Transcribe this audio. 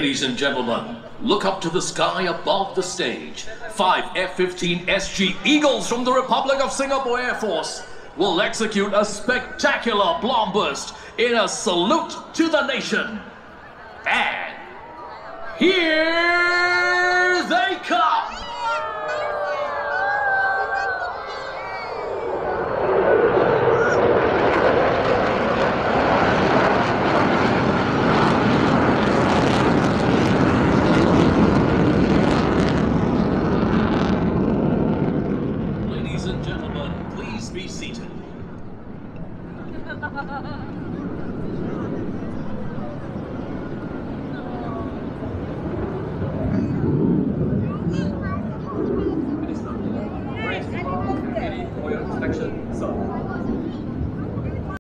Ladies and gentlemen, look up to the sky above the stage. 5 F-15 SG Eagles from the Republic of Singapore Air Force will execute a spectacular bomb burst in a salute to the nation. And here they come! Ladies and gentlemen, please be seated.